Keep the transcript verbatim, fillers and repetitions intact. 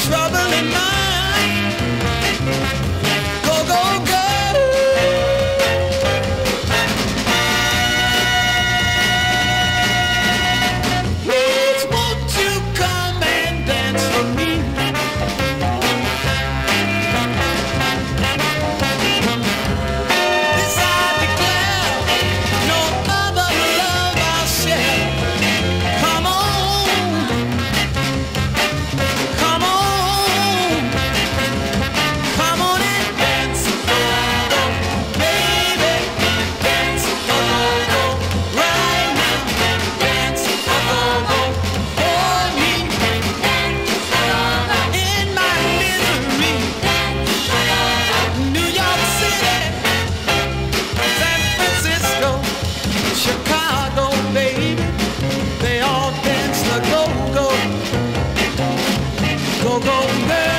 trouble in mind. Go, go, go. Please won't you come and dance for me? This I declare, no other love I'll share. Come on, come on, come on and dance a go-go, baby, dance a go-go, right now, dance a go-go for me, in my misery, New York City, San Francisco, Chicago, baby, they all dance the go-go, go-go, girl.